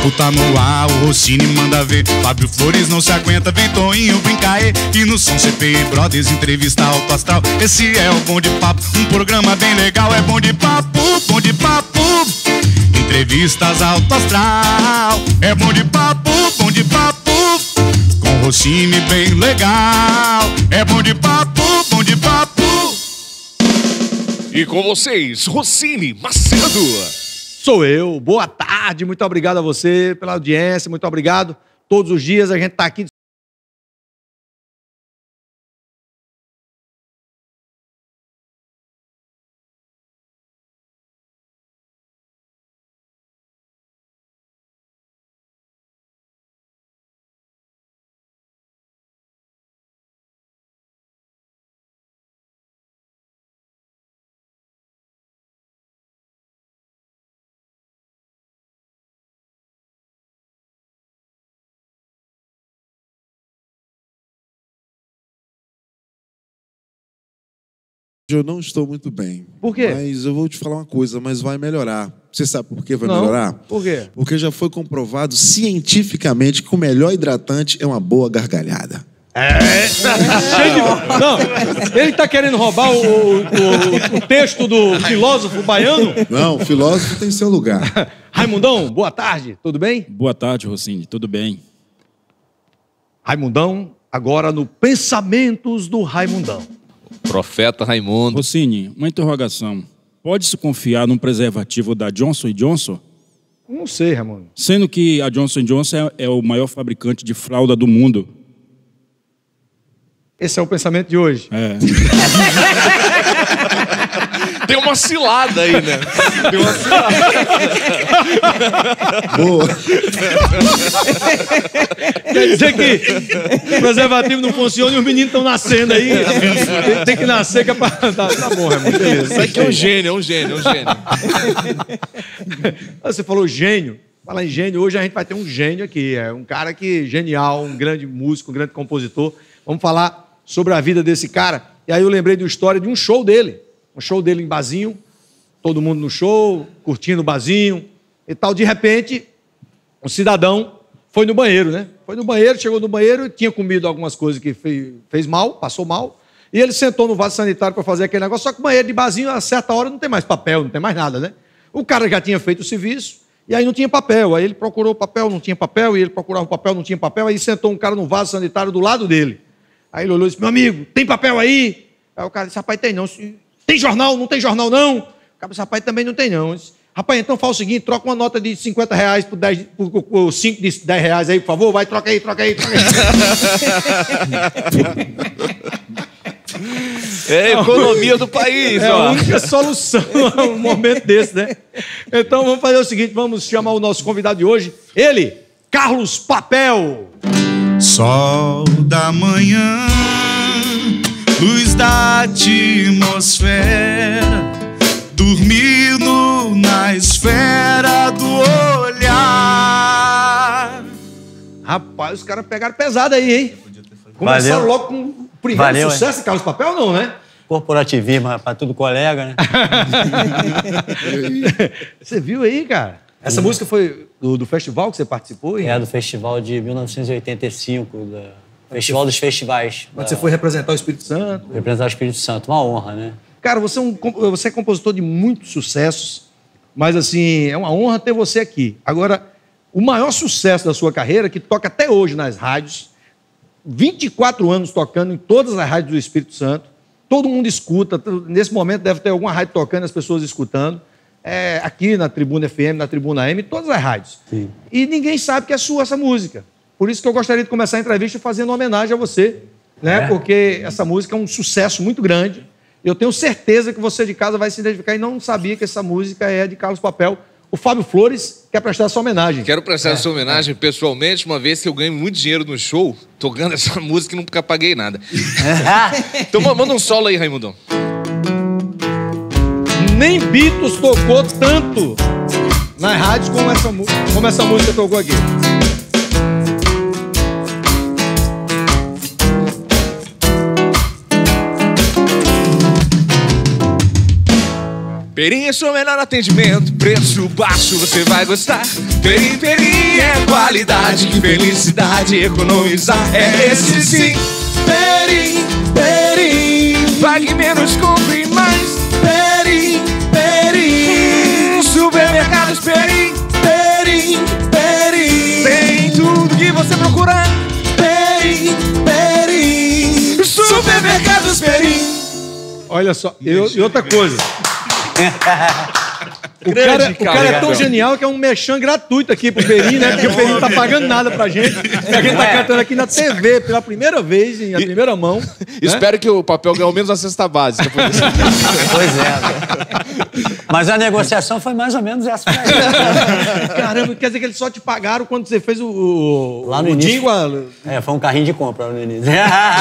papo tá no ar, o Rossini manda ver. Fábio Flores não se aguenta, vem Toinho brincar. E no som CPI Brothers, entrevista alto astral. Esse é o Bom de Papo, um programa bem legal. É bom de papo, bom de papo. Entrevistas alto astral. É bom de papo, bom de papo. Com Rossini bem legal. É bom de papo, bom de papo. E com vocês, Rossini Macedo. Sou eu, boa tarde, muito obrigado a você pela audiência, muito obrigado. Todos os dias a gente está aqui. Eu não estou muito bem. Por quê? Mas eu vou te falar uma coisa, mas vai melhorar. Você sabe por que vai melhorar? Por quê? Porque já foi comprovado cientificamente que o melhor hidratante é uma boa gargalhada. Não, ele tá querendo roubar o texto do filósofo baiano? Não, o filósofo tem seu lugar. Raimundão, boa tarde, tudo bem? Boa tarde, Rossini, tudo bem? Raimundão, agora no Pensamentos do Raimundão. Profeta Raimundo. Rossini, uma interrogação. Pode-se confiar num preservativo da Johnson & Johnson? Não sei, Raimundo. Sendo que a Johnson & Johnson é o maior fabricante de fralda do mundo. Esse é o pensamento de hoje. É. Tem uma cilada aí, né? Tem uma cilada. Boa. Quer dizer que o preservativo não funciona e os meninos estão nascendo aí. Tem que nascer que é pra... Tá bom, Raimundo, beleza. Isso aqui é um gênio, é um gênio, é um gênio. Você falou gênio. Falar em gênio, hoje a gente vai ter um gênio aqui. É um cara que genial, um grande músico, um grande compositor. Vamos falar sobre a vida desse cara. E aí eu lembrei de uma história de um show dele. Um show dele em barzinho, todo mundo no show, curtindo o barzinho e tal. De repente, um cidadão foi no banheiro, né? Foi no banheiro, chegou no banheiro, tinha comido algumas coisas que fez mal, passou mal. E ele sentou no vaso sanitário para fazer aquele negócio. Só que o banheiro de barzinho, a certa hora, não tem mais papel, não tem mais nada, né? O cara já tinha feito o serviço e aí não tinha papel. Aí ele procurou papel, não tinha papel. E ele procurava o papel, não tinha papel. Aí sentou um cara no vaso sanitário do lado dele. Aí ele olhou e disse, meu amigo, tem papel aí? Aí o cara disse, rapaz, tem não. Tem jornal? Não tem jornal, não? O cara disse, rapaz, também não tem não. Disse, rapaz, então faz o seguinte, troca uma nota de 50 reais por 5 de 10 reais aí, por favor. Vai, troca aí, troca aí, troca aí. É a economia do país, é ó. a única solução a um momento desse, né? Então vamos fazer o seguinte, vamos chamar o nosso convidado de hoje, ele, Carlos Papel. Sol da manhã, luz da atmosfera, dormindo na esfera do olhar. Rapaz, os caras pegaram pesado aí, hein? Começaram logo com o primeiro sucesso, Carlos Papel, não, né? Corporativismo para tudo colega, né? Você viu aí, cara? Essa música foi do festival que você participou? Hein? É, do festival de 1985, do Festival dos Festivais. Quando você foi representar o Espírito Santo? Representar o Espírito Santo, uma honra, né? Cara, você é compositor de muitos sucessos, mas assim, é uma honra ter você aqui. Agora, o maior sucesso da sua carreira, que toca até hoje nas rádios, 24 anos tocando em todas as rádios do Espírito Santo, todo mundo escuta, nesse momento deve ter alguma rádio tocando, as pessoas escutando, aqui na Tribuna FM, na Tribuna AM, todas as rádios. Sim. E ninguém sabe que é sua essa música. Por isso que eu gostaria de começar a entrevista fazendo uma homenagem a você, né? Porque essa música é um sucesso muito grande. Eu tenho certeza que você de casa vai se identificar e não sabia que essa música é de Carlos Papel. O Fábio Flores quer prestar essa homenagem. Quero prestar essa homenagem pessoalmente, uma vez que eu ganhei muito dinheiro no show, tocando essa música e nunca paguei nada. Então manda um solo aí, Raimundão. Nem Beatles tocou tanto nas rádios como essa música tocou aqui. Perim é seu melhor atendimento, preço baixo, você vai gostar. Perim, Perim é qualidade, felicidade, economizar é esse sim. Perim, Perim, pague menos, compre mais. Perim, Perim, supermercados Perim, Perim, Perim, tem tudo que você procura. Perim, Perim, supermercados Perim. Olha só, e outra coisa. O cara é tão genial que é um merchan gratuito aqui pro Perim, né? Porque o Perim não tá pagando nada pra gente. E a gente tá cantando aqui na TV pela primeira vez, em primeira mão. Espero que o papel ganhe ao menos a cesta básica. Pois é. Mas a negociação foi mais ou menos essa pra ele. Caramba, quer dizer que eles só te pagaram quando você fez lá no início. Foi um carrinho de compra no início.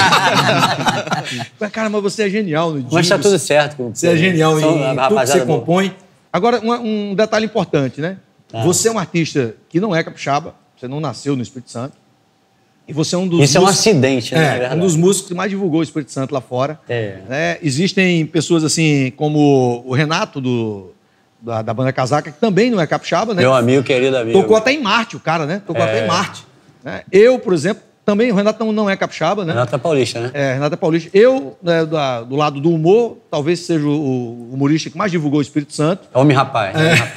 Caramba, você é genial no Dingo. Mas tá tudo certo. Você é genial em tudo que você compõe. Agora, um detalhe importante, né? Você é um artista que não é capixaba, você não nasceu no Espírito Santo. E você é um dos Isso é um acidente, né? É um dos músicos que mais divulgou o Espírito Santo lá fora. Existem pessoas assim, como o Renato, da banda Casaca, que também não é capixaba, né? Meu amigo, querido amigo. Tocou até em Marte, o cara, né? Tocou até em Marte. Né? Eu, por exemplo, também, o Renato não é capixaba, né? Renato é paulista, né? Renato é paulista. Eu, né, do lado do humor, talvez seja o humorista que mais divulgou o Espírito Santo. Homem rapaz.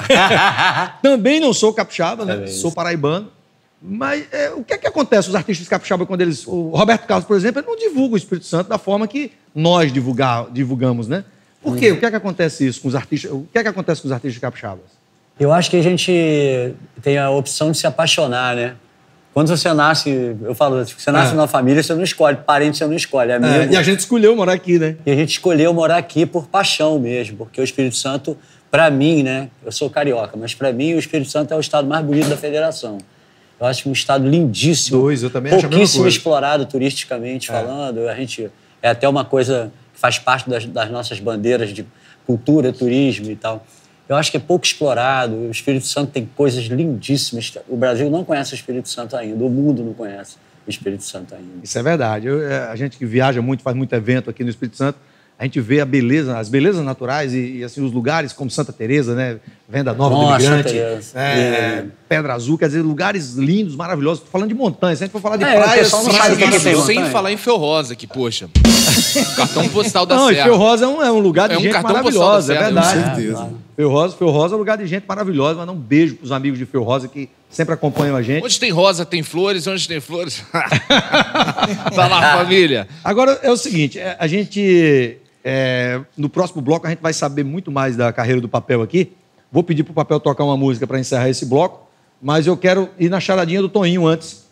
Também não sou capixaba, né? Sou paraibano. Mas o que é que acontece os artistas capixaba quando eles... O Roberto Carlos, por exemplo, ele não divulga o Espírito Santo da forma que nós divulgamos, né? Por quê? O que é que acontece isso com os artistas? O que é que acontece com os artistas capixabas? Eu acho que a gente tem a opção de se apaixonar, né? Quando você nasce, eu falo, você nasce numa família, você não escolhe, parente você não escolhe, amigo. E a gente escolheu morar aqui, né? E a gente escolheu morar aqui por paixão mesmo, porque o Espírito Santo, pra mim, né? Eu sou carioca, mas pra mim o Espírito Santo é o estado mais bonito da federação. Eu acho um estado lindíssimo. Eu também acho a mesma pouquíssimo coisa. Explorado turisticamente falando. A gente é até uma coisa que faz parte das nossas bandeiras de cultura, turismo e tal. Eu acho que é pouco explorado. O Espírito Santo tem coisas lindíssimas. O Brasil não conhece o Espírito Santo ainda. O mundo não conhece o Espírito Santo ainda. Isso é verdade. A gente que viaja muito, faz muito evento aqui no Espírito Santo, a gente vê as belezas naturais e assim, os lugares como Santa Teresa, né? Venda Nova do Imigrante, Pedra Azul, quer dizer, lugares lindos, maravilhosos. Tô falando de montanhas, se a gente for falar de praias... Sem falar em Fel Rosa, que, poxa, cartão postal da Serra. Não, Fel Rosa é um lugar de gente maravilhosa, é verdade. Com certeza. Fel Rosa é um lugar de gente maravilhosa. Mandar um beijo pros amigos de Fel Rosa que sempre acompanham a gente. Onde tem rosa, tem flores. Onde tem flores... Tá lá, família. Agora, é o seguinte, a gente... no próximo bloco a gente vai saber muito mais da carreira do Papel aqui. Vou pedir pro Papel tocar uma música para encerrar esse bloco, mas eu quero ir na charadinha do Toninho antes.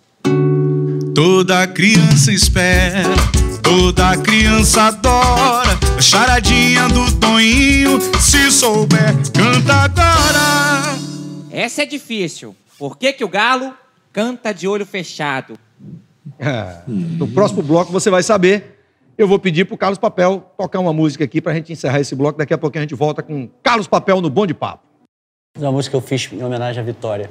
Toda criança espera, toda criança adora a charadinha do Toninho. Se souber, canta agora. Essa é difícil. Por que o galo canta de olho fechado? No próximo bloco você vai saber. Eu vou pedir pro Carlos Papel tocar uma música aqui pra gente encerrar esse bloco. Daqui a pouco a gente volta com Carlos Papel no Bom de Papo. É uma música que eu fiz em homenagem à Vitória.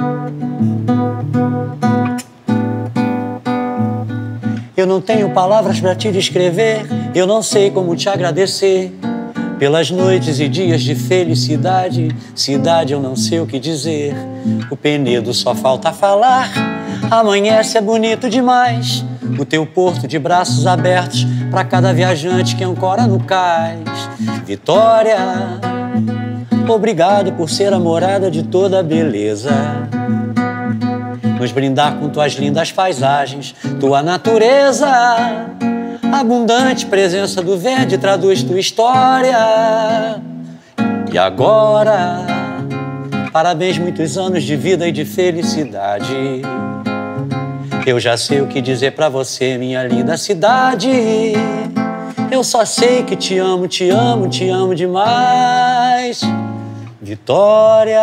Eu não tenho palavras pra te descrever, eu não sei como te agradecer pelas noites e dias de felicidade. Cidade, eu não sei o que dizer. O Penedo só falta falar. Amanhece é bonito demais. O teu porto de braços abertos pra cada viajante que ancora no cais. Vitória, obrigado por ser a morada de toda a beleza. Nos brindar com tuas lindas paisagens, tua natureza. Abundante presença do verde traduz tua história. E agora, parabéns, muitos anos de vida e de felicidade. Eu já sei o que dizer pra você, minha linda cidade. Eu só sei que te amo, te amo, te amo demais. Vitória.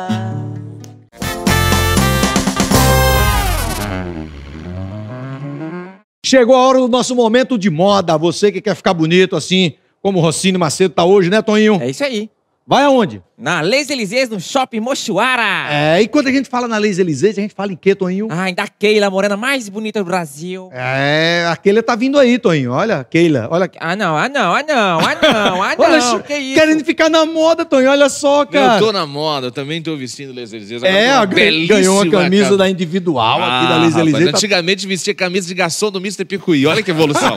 Chegou a hora do nosso momento de moda. Você que quer ficar bonito assim, como o Rossini Macedo tá hoje, né, Toninho? É isso aí. Vai aonde? Na Les Elysées, no Shopping Mochuara. E quando a gente fala na Les Elysées, a gente fala em quê, Toninho? Ai, da Keila, a morena mais bonita do Brasil. A Keila tá vindo aí, Toninho. Olha, Keila, olha. Não, Olha, que isso? querendo ficar na moda, Toninho, olha só, cara. Eu tô na moda, eu também tô vestindo Les Elysées. Ganhou uma camisa da individual aqui da Les Elysées. Antigamente vestia camisa de garçom do Mr. Picuí. Olha que evolução.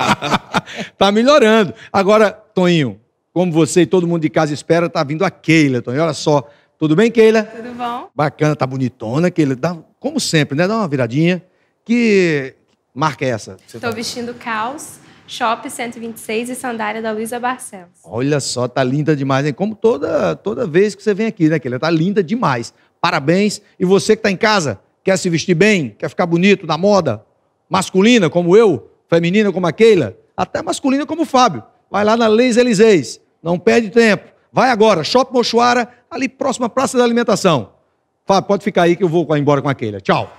Tá melhorando. Agora, Toninho, como você e todo mundo de casa espera, tá vindo a Keila, Toninho. Olha só. Tudo bem, Keila? Tudo bom? Bacana, tá bonitona, Keila. Como sempre, né? Dá uma viradinha. Que marca é essa? Estou vestindo Caos, Shop 126 e sandália da Luísa Barcelos. Olha só, tá linda demais, hein? Como toda vez que você vem aqui, né, Keila? Tá linda demais. Parabéns. E você que tá em casa, quer se vestir bem, quer ficar bonito na moda, masculina como eu, feminina como a Keila, até masculina como o Fábio. Vai lá na Les Elysées. Não perde tempo. Vai agora, Shopping Mochuara, ali próximo à Praça da Alimentação. Fábio, pode ficar aí que eu vou embora com a Keila. Tchau.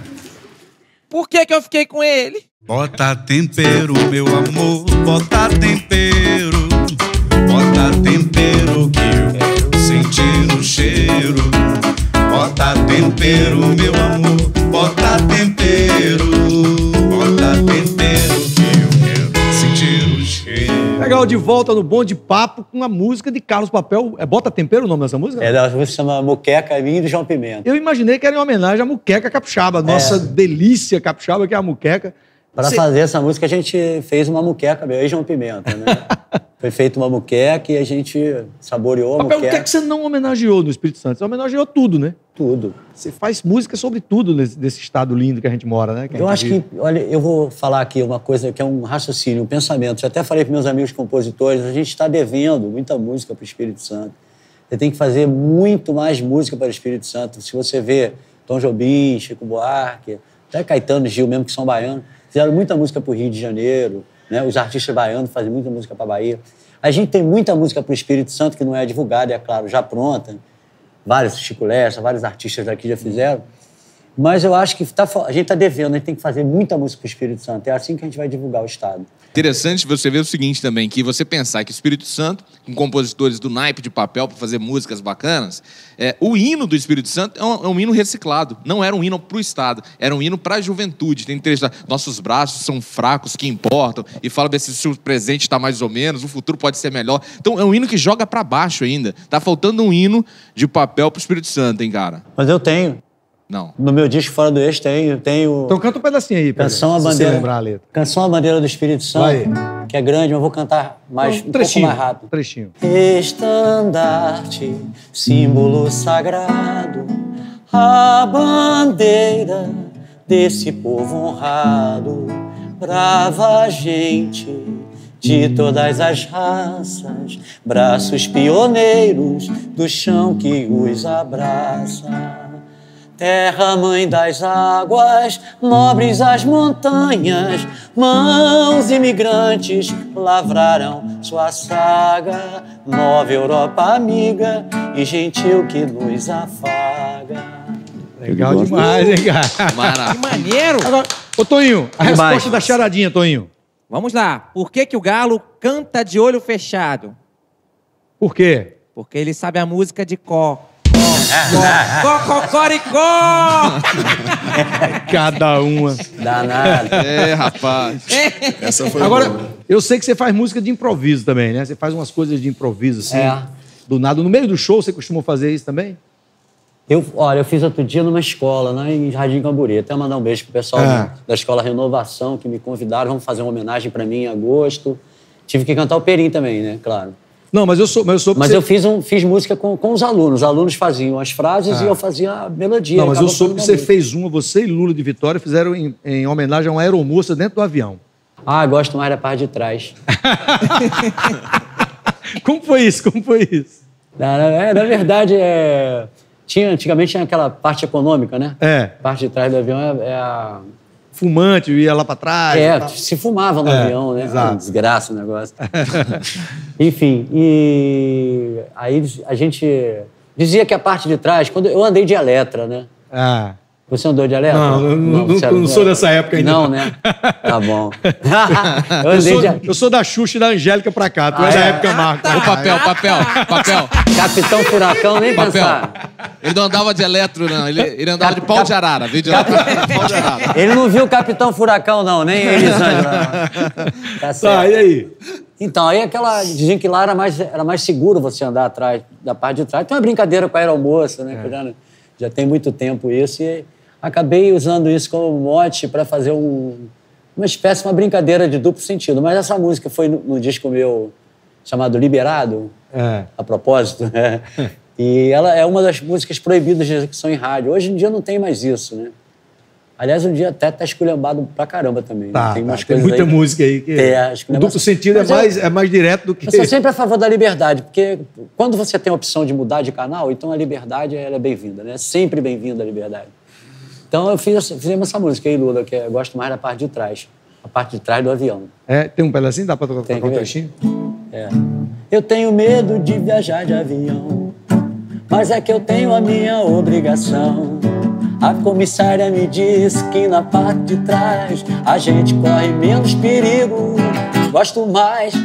Por que eu fiquei com ele? Bota tempero, meu amor, bota tempero. Bota tempero que eu quero sentir o cheiro. Bota tempero, meu amor, bota tempero. Bota tempero que eu quero sentir o cheiro. Legal, de volta no Bom de Papo com a música de Carlos Papel. É Bota Tempero o nome dessa música? A música se chama Muqueca, minha e do João Pimenta. Eu imaginei que era em homenagem à muqueca capixaba, nossa delícia capixaba, que é a muqueca. Para fazer essa música, a gente fez uma muqueca, meu, e João Pimenta, né? Foi feita uma muqueca e a gente saboreou a Papel, muqueca. o que é que você não homenageou no Espírito Santo? Você homenageou tudo, né? Tudo. Você faz música sobre tudo desse estado lindo que a gente mora, né? Eu acho que, olha, eu vou falar aqui uma coisa que é um raciocínio, um pensamento. Eu até falei para meus amigos compositores, a gente está devendo muita música para o Espírito Santo. Você tem que fazer muito mais música para o Espírito Santo. Se você vê Tom Jobim, Chico Buarque, até Caetano e Gil mesmo, que são baianos, fizeram muita música para o Rio de Janeiro, né? Os artistas baianos fazem muita música para a Bahia. A gente tem muita música para o Espírito Santo que não é divulgada, é claro, já pronta. Vários Chico Lessa, vários artistas daqui já fizeram. Mas eu acho que a gente está devendo, a gente tem que fazer muita música para o Espírito Santo. É assim que a gente vai divulgar o Estado. Interessante você ver o seguinte também, que você pensar que o Espírito Santo, com compositores do naipe de papel para fazer músicas bacanas, o hino do Espírito Santo é um hino reciclado. Não era um hino para o Estado, era um hino para a juventude. Tem trecho, nossos braços são fracos, que importam, e fala se o presente está mais ou menos, o futuro pode ser melhor. Então é um hino que joga para baixo ainda. Tá faltando um hino de papel para o Espírito Santo, hein, cara? Mas eu tenho. Não. No meu disco Fora do Eixo tenho. Então canta um pedacinho aí, Canção a Bandeira. Se você lembrar a letra. Canção A Bandeira do Espírito Santo, Vai. que é grande, mas eu vou cantar mais, um pouco mais rápido. Um trechinho. Estandarte, símbolo sagrado, a bandeira desse povo honrado, brava gente de todas as raças, braços pioneiros do chão que os abraça. Terra, mãe das águas, nobres as montanhas, mãos imigrantes lavraram sua saga, nova Europa amiga e gentil que nos afaga. Legal demais, hein, cara? Que maneiro! Agora, ô Toninho, a resposta da charadinha, Toninho. Vamos lá. Por que o galo canta de olho fechado? Por quê? Porque ele sabe a música de có. Cocoricó! Cada uma. Danado. Rapaz. Essa foi Agora, boa. eu sei que você faz música de improviso também, né? Você faz umas coisas de improviso, assim. Do nada. No meio do show, você costuma fazer isso também? Olha, eu fiz outro dia numa escola, lá em Jardim Camburi. Até mandar um beijo pro pessoal da Escola Renovação, que me convidaram. Vamos fazer uma homenagem pra mim em agosto. Tive que cantar o Perim também, né? Claro. Não, mas eu sou. Mas eu fiz música com os alunos. Os alunos faziam as frases e eu fazia a melodia. Não, mas eu soube que você fez uma, você e Lula de Vitória fizeram em homenagem a uma aeromoça dentro do avião. Gosto mais da parte de trás. Como foi isso? Na verdade, antigamente tinha aquela parte econômica, né? A parte de trás do avião é a... Fumante, ia lá pra trás. Se fumava no avião, né? Exato. Desgraça o negócio. Enfim, e aí a gente dizia que a parte de trás, quando eu andei de Eletra, né? Você andou de eletro? Não sou dessa época ainda. Não, né? Tá bom. Eu sou da Xuxa e da Angélica pra cá. Tu é da época, Marco. O papel. Capitão Furacão, nem pensar. Ele não andava de eletro, não. Ele andava de pau de arara. Veio de lá pau de arara. Ele não viu o Capitão Furacão, não. Nem Elisângela. Tá certo. Tá, e aí? Então, aí diziam que lá era mais seguro você andar atrás, da parte de trás. Tem uma brincadeira com a aeromoça, né? Já tem muito tempo isso. E acabei usando isso como mote para fazer uma brincadeira de duplo sentido. Mas essa música foi no disco meu chamado Liberado, a propósito. E ela é uma das músicas proibidas de execução em rádio. Hoje em dia não tem mais isso, né? Aliás, um dia até tá esculhambado pra caramba também. Tem muita música aí que... O duplo sentido é mais direto do que... Eu sou sempre a favor da liberdade, porque quando você tem a opção de mudar de canal, então a liberdade ela é bem-vinda, né? Sempre bem-vinda a liberdade. Então fizemos essa música aí, Lula, que eu gosto mais da parte de trás. A parte de trás do avião. Tem um pedacinho? Dá pra tocar um trechinho? Eu tenho medo de viajar de avião, mas é que eu tenho a minha obrigação. A comissária me diz que na parte de trás a gente corre menos perigo. Gosto mais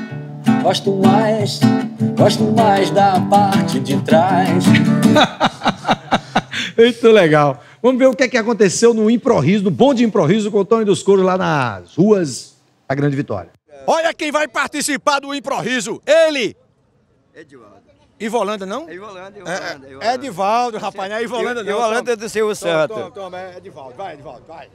da parte de trás. Muito legal. Vamos ver o que é que aconteceu no Improviso, no Bonde Improviso com o Tony dos Couros lá nas ruas da Grande Vitória. Olha quem vai participar do Improviso. Ele! Edivaldo. Ivolanda, não? Ivolanda. É Edivaldo, rapaz, não é Ivolanda, não. Ivolanda do Silvio Santos. Toma, é Edivaldo. Vai, Edivaldo, vai.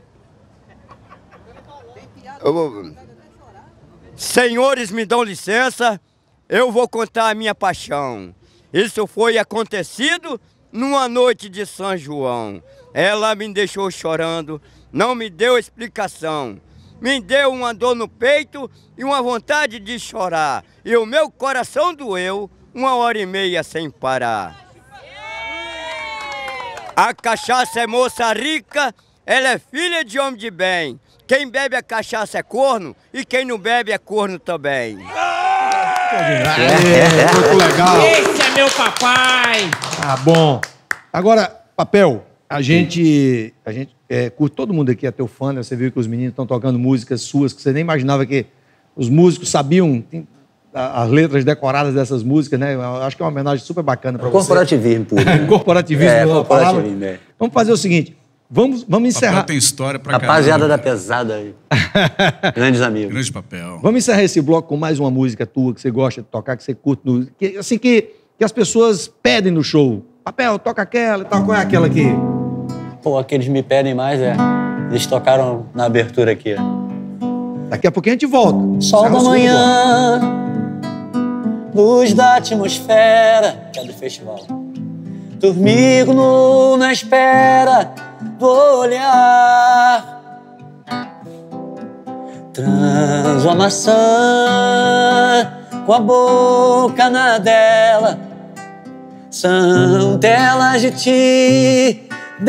Senhores, me dão licença, eu vou contar a minha paixão. Isso foi acontecido numa noite de São João. Ela me deixou chorando, não me deu explicação. Me deu uma dor no peito e uma vontade de chorar. E o meu coração doeu 1h30 sem parar. A cachaça é moça rica, ela é filha de homem de bem. Quem bebe a cachaça é corno e quem não bebe é corno também. Muito legal. Esse é meu papai. Ah, bom. Agora, Papel, a gente curte, todo mundo aqui é teu fã, né? Você viu que os meninos estão tocando músicas suas que você nem imaginava que os músicos sabiam as letras decoradas dessas músicas, né? Eu acho que é uma homenagem super bacana para você. Corporativismo puro. Corporativismo, a palavra. Vamos fazer o seguinte, vamos encerrar. Papel tem história pra Rapaziada da pesada aí. Grandes amigos. Grande Papel. Vamos encerrar esse bloco com mais uma música tua que você gosta de tocar, que você curte, que as pessoas pedem no show. Papel, toca aquela e tal. Qual é aquela aqui? Pô, aqueles me pedem mais, eles tocaram na abertura aqui. Daqui a pouquinho a gente volta. Sol da manhã, luz da atmosfera, que é do festival. Dormir na espera do olhar. Transo a maçã com a boca na dela. São telas de te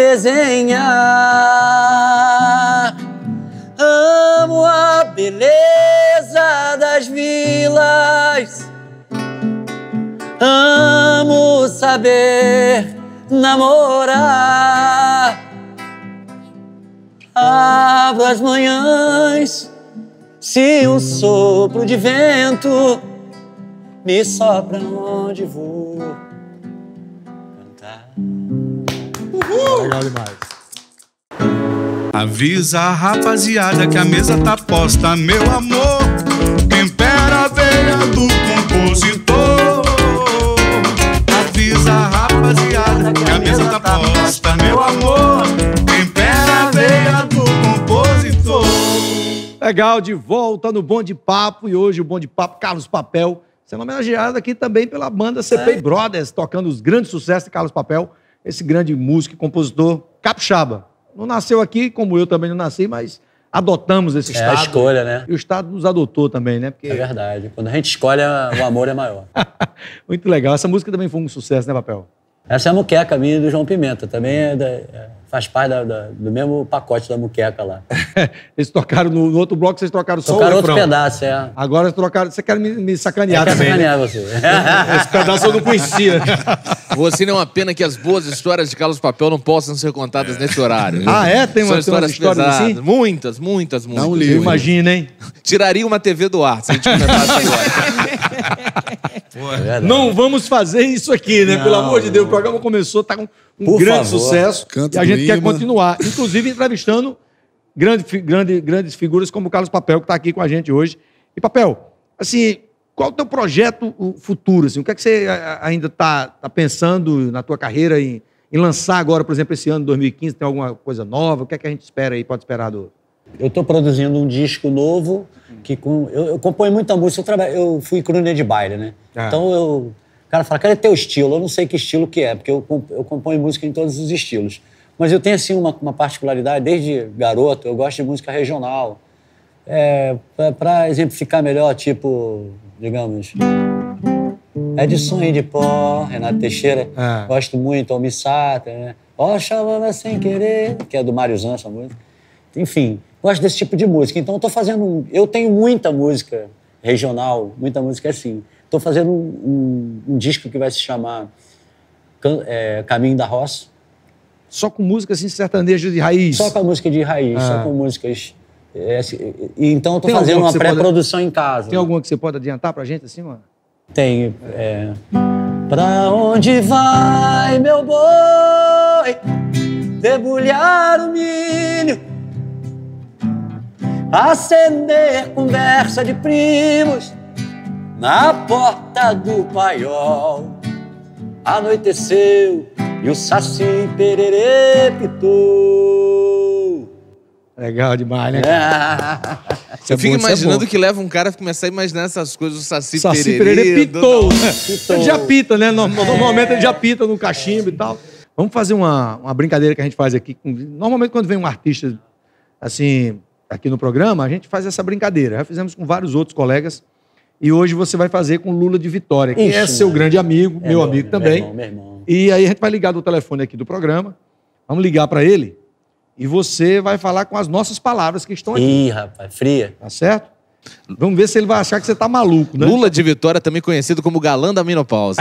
desenhar. Amo a beleza das vilas. Amo saber namorar. Abro as manhãs se um sopro de vento me sopra onde vou cantar. Legal demais. Avisa a rapaziada que a mesa tá posta, meu amor. Tempera a veia do compositor. Avisa a rapaziada que a mesa tá posta, meu amor. Tempera a veia do compositor. Legal, de volta no Bonde Papo. E hoje o Bonde Papo, Carlos Papel, sendo homenageado aqui também pela banda CP Brothers, tocando os grandes sucessos de Carlos Papel, esse grande músico e compositor capixaba. Não nasceu aqui, como eu também não nasci, mas adotamos esse estado. É a escolha, né? E o estado nos adotou também, né? Porque... É verdade. Quando a gente escolhe, o amor é maior. Muito legal. Essa música também foi um sucesso, né, Papel? Essa é a muqueca minha do João Pimenta. Também faz parte do mesmo pacote da muqueca lá. Eles tocaram no outro bloco, vocês trocaram só Tocaram o refrão. outro pedaço, é. Agora trocaram... Você quer me sacanear Quer também, sacanear né? você. Esse pedaço eu não conhecia. Você não é uma pena que as boas histórias de Carlos Papel não possam ser contadas nesse horário. Ah, é? Tem São umas histórias histórias pesadas. assim? Muitas. Dá um livro. Imagina, hein? Tiraria uma TV do ar se a gente comentasse agora. Não vamos fazer isso aqui, né? Pelo amor de Deus, o programa começou, tá com um Por grande favor. sucesso. Canto E a do gente quer Lima. continuar. Inclusive entrevistando grandes figuras como o Carlos Papel, que está aqui com a gente hoje. E, Papel, assim, qual é o teu projeto futuro? Assim? O que é que você ainda está pensando na tua carreira em lançar agora, por exemplo, esse ano, 2015? Tem alguma coisa nova? O que é que a gente espera aí, pode esperar do... Eu estou produzindo um disco novo, que eu componho muita música, eu fui crooner de baile, né? Ah. Então o cara fala, cadê teu estilo? Eu não sei que estilo que é, porque eu componho música em todos os estilos. Mas eu tenho, assim, uma particularidade, desde garoto, eu gosto de música regional. Para exemplificar melhor, tipo, digamos... de Sonho de Pó, Renato Teixeira, gosto muito, Almissata, né? Oxalá sem querer, que é do Mário Zan, essa música. Enfim, gosto desse tipo de música. Então, eu tenho muita música regional, muita música assim. Estou fazendo um disco que vai se chamar Caminho da Roça. Só com música assim, sertaneja de raiz? Só com a música de raiz, só com músicas... então, eu estou fazendo uma pré-produção em casa. Tem alguma que você pode adiantar pra gente, assim, mano? Tem. Pra onde vai, meu boi, debulhar o milho, acender conversa de primos na porta do paiol. Anoiteceu e o saci pererê pitou. Legal demais, né? Eu fico imaginando que leva um cara a começar a imaginar essas coisas, o Saci Pererê pitou. Ele já pita, né? Normalmente ele já pita no cachimbo e tal. Vamos fazer uma brincadeira que a gente faz aqui. Normalmente quando vem um artista, assim, aqui no programa, a gente faz essa brincadeira. Já fizemos com vários outros colegas. E hoje você vai fazer com Lula de Vitória, que é seu grande amigo, meu amigo também. Meu irmão. E aí a gente vai ligar do telefone aqui do programa. Vamos ligar para ele. E você vai falar com as nossas palavras que estão aqui. Ih, rapaz, fria. Tá certo? Vamos ver se ele vai achar que você tá maluco, né? Lula de Vitória, também conhecido como galã da menopausa.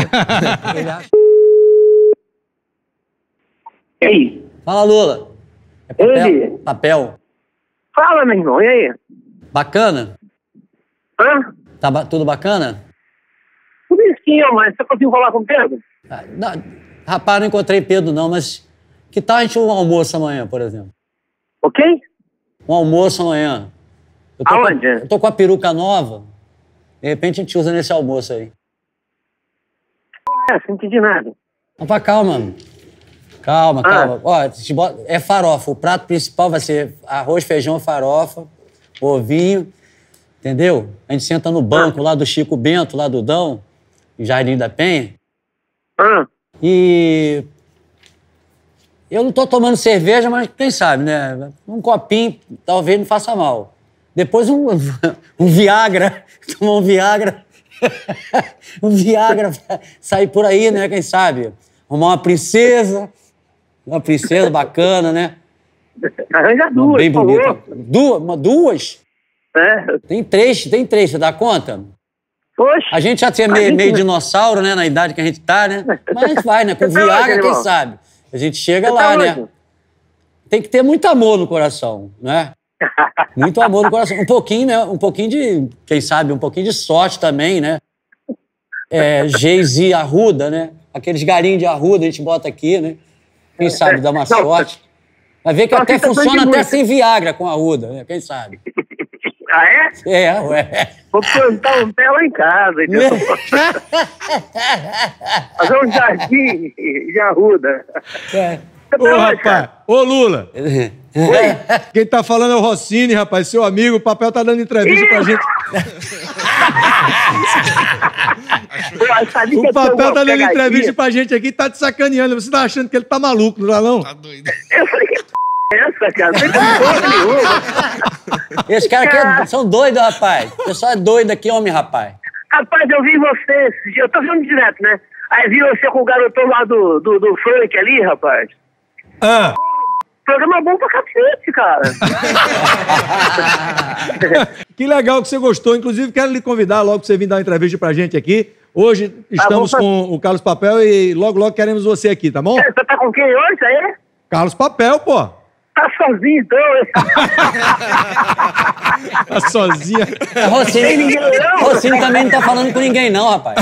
E aí? Fala, Lula. É papel? Papel. Fala, meu irmão, e aí? Bacana? Hã? Tá tudo bacana? Tudo isso, mas você conseguiu falar com o Pedro? Rapaz, não encontrei Pedro não, mas que tal a gente um almoço amanhã, por exemplo? Ok? Um almoço amanhã. Aonde? Eu tô com a peruca nova. De repente a gente usa nesse almoço aí. Não entendi nada. Opa, calma, mano. Calma. Ó, é farofa. O prato principal vai ser arroz, feijão, farofa, ovinho, entendeu? A gente senta no banco lá do Chico Bento, lá do Dão, em Jardim da Penha. E eu não tô tomando cerveja, mas quem sabe, né? Um copinho talvez não faça mal. Depois um Viagra, tomar um Viagra. Um Viagra, sair por aí, né? Quem sabe? Arrumar uma princesa bacana, né? Arranja duas, bem por bonita. favor. Duas? É. Tem três, você dá conta? Poxa. A gente já tinha meio dinossauro, né? Na idade que a gente tá, né? Mas a gente vai, né? Com Viagra, quem sabe? A gente chega lá, né? Tem que ter muito amor no coração, né? Muito amor no coração. Um pouquinho, né? Um pouquinho de, quem sabe, um pouquinho de sorte também, né? Jay-Z Arruda, né? Aqueles galinhos de Arruda a gente bota aqui, né? Quem sabe dá uma sorte. Vai ver que até funciona até sem Viagra com Arruda, né? Quem sabe? Ah, é? Ué. Vou plantar um pé lá em casa, entendeu? Fazer um jardim de Arruda. Ô, rapaz. Ô, Lula. Quem tá falando é o Rossini, rapaz, seu amigo. O Papel tá dando entrevista pra gente. O Papel tá dando entrevista pra gente aqui e tá te sacaneando. Você tá achando que ele tá maluco, não tá não? Tá doido. Eu falei, que essa, cara? Não tem porra nenhuma. Esses caras aqui são doidos, rapaz. O pessoal é doido aqui, homem, rapaz. Rapaz, eu vi você. Eu tô vendo direto, né? Aí vi você com o garotão lá do Frank ali, rapaz. Ah. Programa bom pra cacete, cara. Que legal que você gostou. Inclusive, quero lhe convidar logo pra você vir dar uma entrevista pra gente aqui. Hoje estamos com o Carlos Papel e logo queremos você aqui, tá bom? Você tá com quem hoje, aí? Carlos Papel, pô. Tá sozinho, então. Tá sozinha. Rocinho também não tá falando com ninguém, não, rapaz.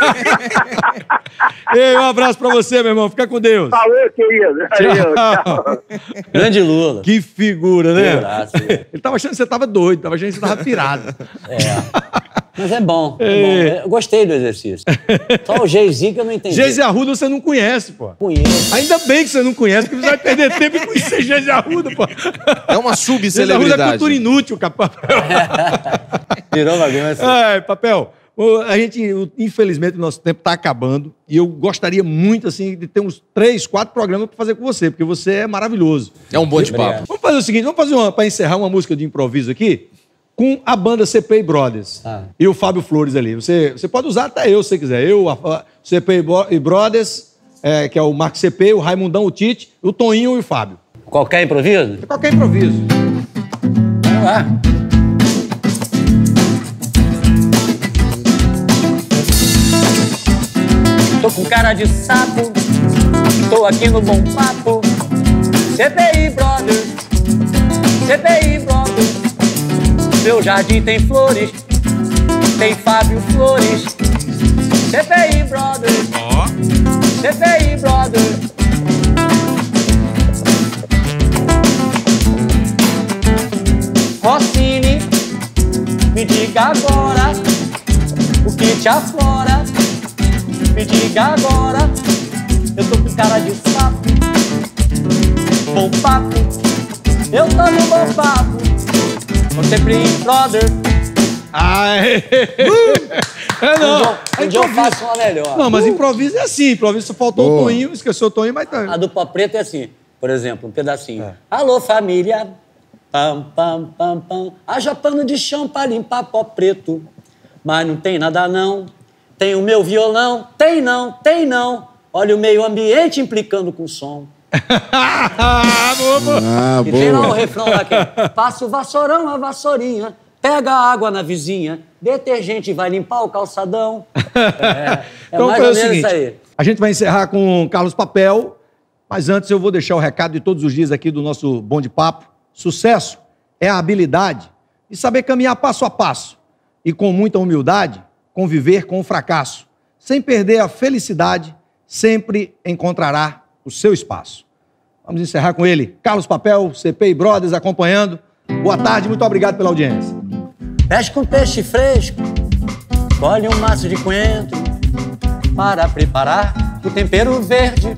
Ei, um abraço pra você, meu irmão. Fica com Deus. Falou, querido. Tchau. Grande Lula. Que figura, né? Figuraço. Ele tava achando que você tava doido, tava achando que você tava pirado. Mas é bom, é bom. Eu gostei do exercício. Só o Jay-Z que eu não entendi. Geise Arruda você não conhece, pô. Conheço. Ainda bem que você não conhece, porque você vai perder tempo em conhecer Geise Arruda, pô. É uma Geise Arruda é cultura inútil, Papel. Virou bagunça. Ai, Papel, a gente, infelizmente, o nosso tempo tá acabando e eu gostaria muito, assim, de ter uns 3, 4 programas pra fazer com você, porque você é maravilhoso. É um bom de papo. Vamos fazer o seguinte, vamos fazer pra encerrar uma música de improviso aqui, com a banda CP Brothers e o Fábio Flores ali. Você pode usar até eu, se você quiser. Eu, a CP Brothers, que é o Marco CP, o Raimundão, o Tite, o Toninho e o Fábio. Qualquer improviso? Qualquer improviso. Vamos lá. Tô com cara de sapo, tô aqui no Bom Papo. CPI Brothers, CPI Brothers. Meu jardim tem flores, tem Fábio Flores. CPI Brothers, CPI Brothers. Rossini, me diga agora o que te aflora. Me diga agora, eu tô com cara de sapo. Bom papo, eu tô no bom papo. Sempre brother. Ai! Não. Um dia eu faço uma melhor. Não, mas improviso é assim. Improviso só faltou o Toninho, esqueceu o Toninho, mas tá. A dupla preta é assim, por exemplo, um pedacinho. Alô, família. Pam, pam, pam, pam. Haja pano de chão pra limpar pó preto. Mas não tem nada não. Tem o meu violão. Tem não, tem não. Olha o meio ambiente implicando com o som. E tem lá o refrão lá que passa o vassourão, a vassourinha, pega a água na vizinha, detergente vai limpar o calçadão. Então mais foi ou o menos seguinte, isso aí. a gente vai encerrar com Carlos Papel, mas antes eu vou deixar o recado de todos os dias aqui do nosso Bom de Papo. Sucesso é a habilidade de saber caminhar passo a passo e com muita humildade conviver com o fracasso. Sem perder a felicidade, sempre encontrará o seu espaço. Vamos encerrar com ele. Carlos Papel, CPI Brothers acompanhando. Boa tarde, muito obrigado pela audiência. Peixe com peixe fresco, colhe um maço de coentro para preparar o tempero verde.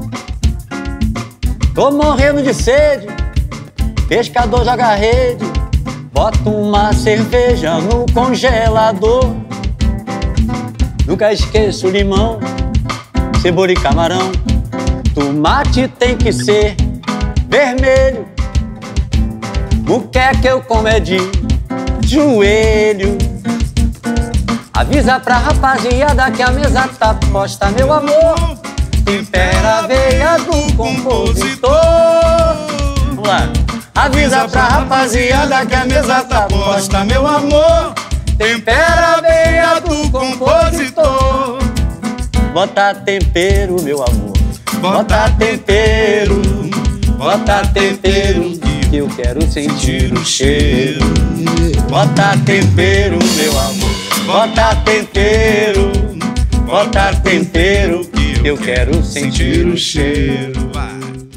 Tô morrendo de sede, pescador joga rede, bota uma cerveja no congelador. Nunca esqueço limão, cebola e camarão. Tomate tem que ser vermelho. O que é que eu como é de joelho. Avisa pra rapaziada que a mesa tá posta, meu amor. Tempera a veia do compositor. Vamos lá. Avisa pra rapaziada que a mesa tá posta, meu amor. Tempera a veia do compositor. Bota tempero, meu amor. Bota tempero, que eu quero sentir o cheiro. Bota tempero, meu amor. Bota tempero, que eu quero sentir o cheiro.